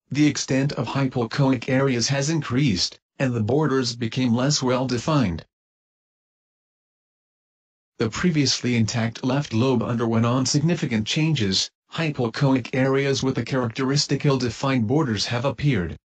the extent of hypoechoic areas has increased, and the borders became less well defined. The previously intact left lobe underwent significant changes. Hypoechoic areas with the characteristic ill-defined borders have appeared.